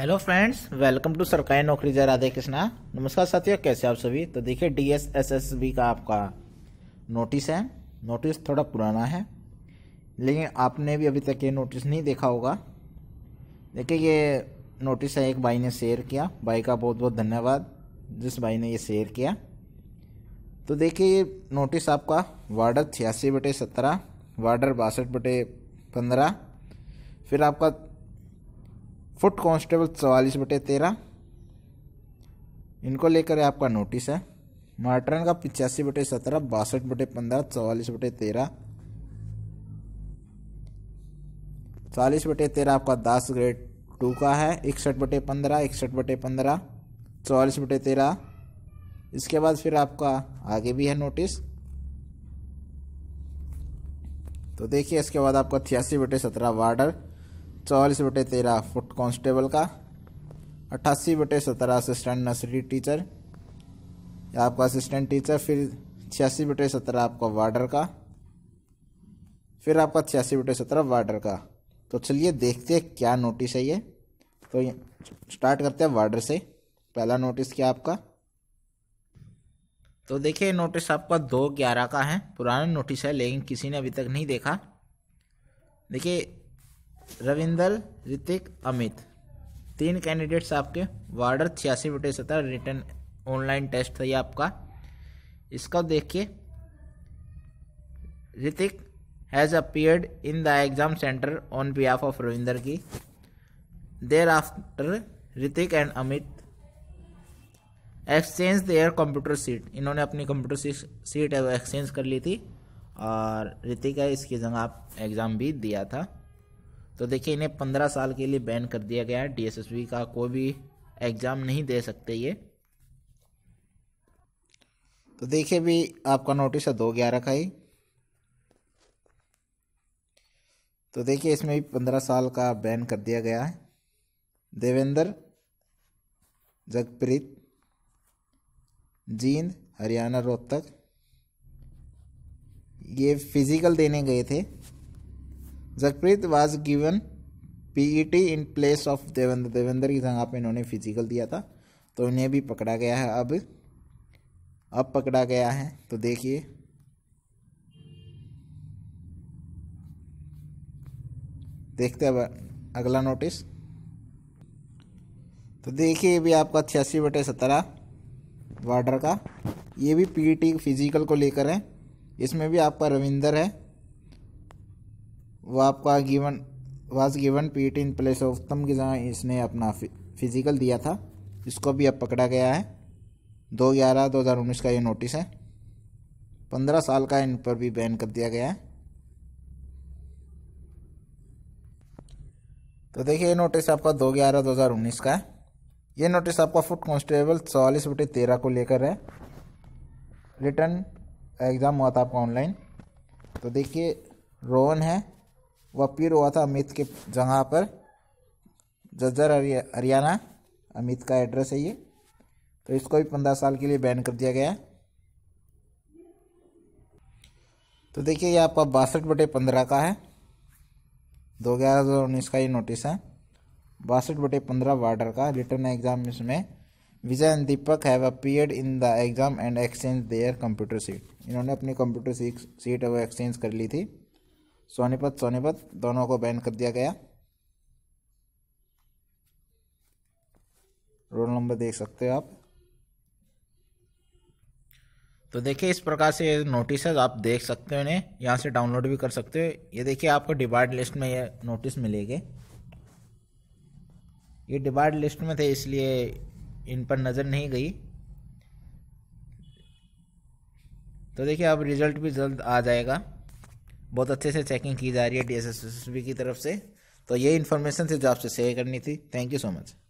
Hello friends, welcome to सरकारी नौकरी जय राधे कृष्णा। नमस्कार साथियों, कैसे आप सभी। तो देखिए DSSSB का आपका नोटिस है। नोटिस थोड़ा पुराना है, लेकिन आपने भी अभी तक ये नोटिस नहीं देखा होगा। देखिए ये नोटिस है, एक भाई ने शेयर किया। भाई का बहुत बहुत धन्यवाद जिस भाई ने ये शेयर किया। तो देखिए ये नोटिस आपका वार्डर 86/17, वार्डर 62/15, फिर आपका फुट कांस्टेबल 44/13, इनको लेकर आपका नोटिस है। मार्टरन का 85/17, 62/15, 44/13, 40/13 आपका दास ग्रेड 2 का है। 61/15, 61/15, 44/13। इसके बाद फिर आपका आगे भी है नोटिस। तो देखिए इसके बाद आपका 86/17 वार्डर, 44/13 फुट कांस्टेबल का, 88/17 असिस्टेंट नर्सरी टीचर या आपका असिस्टेंट टीचर, फिर 86/17 आपका वार्डर का, फिर आपका 86/17 वार्डर का। तो चलिए देखते हैं क्या नोटिस है ये। तो स्टार्ट करते हैं वार्डर से। पहला नोटिस क्या आपका, तो देखिए नोटिस आपका 2/11 का है। पुराना नोटिस है लेकिन किसी ने अभी तक नहीं देखा। देखिए रविंदर, ऋतिक, अमित, 3 कैंडिडेट्स आपके। वार्डर 86/17 रिटर्न ऑनलाइन टेस्ट था ये आपका। इसका देखिए, Hrithik has appeared in the exam centre on behalf of Ravinder की। Thereafter Hrithik and Amit exchange their computer seat. इन्होंने अपनी कंप्यूटर सीट एक्सचेंज कर ली थी और ऋतिक है इसकी जगह आप एग्ज़ाम भी दिया था। तो देखिए इन्हें 15 साल के लिए बैन कर दिया गया है। DSSB का कोई भी एग्ज़ाम नहीं दे सकते ये। तो देखिए भी आपका नोटिस है 2/11 का ही। तो देखिए इसमें भी 15 साल का बैन कर दिया गया है। देवेंद्र, जगप्रीत, जींद, हरियाणा रोहतक, ये फिजिकल देने गए थे। Jagpreet was given PET in place of Devendra. Devendra की जगह पे इन्होंने फिजिकल दिया था, तो इन्हें भी पकड़ा गया है। अब पकड़ा गया है। तो देखिए देखते हैं अगला नोटिस। तो देखिए ये भी आपका 86/17 वार्डर का, ये भी PET फिजिकल को लेकर है। इसमें भी आपका रविंदर है, वो आपका was given PET in place of Uttam की जगह इसने अपना फिजिकल दिया था। इसको भी अब पकड़ा गया है। 2/11/2019 का ये नोटिस है। 15 साल का इन पर भी बैन कर दिया गया है। तो देखिए ये नोटिस आपका 2/11/2019 का है। ये नोटिस आपका फुट कांस्टेबल 44/13 को लेकर है। रिटर्न एग्ज़ाम हुआ था आपका ऑनलाइन। तो देखिए रोहन है, वो अपीयर हुआ था अमित के जगह पर, जज्जर हरियाणा। अमित का एड्रेस है ये। तो इसको भी 15 साल के लिए बैन कर दिया गया है। तो देखिए ये आपका 62/15 का है। 2/11/2019 का ये नोटिस है। 62/15 वार्डर का, रिटर्न एग्जाम में Vijay and Deepak have appeared in the exam and exchange their computer seat. इन्होंने अपनी कंप्यूटर सीट वो एक्सचेंज कर ली थी। सोनीपत दोनों को बैन कर दिया गया। रोल नंबर देख सकते हो आप। तो देखिए इस प्रकार से नोटिस है, आप देख सकते हो इन्हें, यहाँ से डाउनलोड भी कर सकते हो। ये देखिए आपको डिबार्ड लिस्ट में ये नोटिस मिलेंगे। ये डिबार्ड लिस्ट में थे इसलिए इन पर नज़र नहीं गई। तो देखिए अब रिजल्ट भी जल्द आ जाएगा। बहुत अच्छे से चेकिंग की जा रही है DSSSB की तरफ से। तो ये इन्फॉर्मेशन थी जो आपसे शेयर करनी थी। Thank you so much.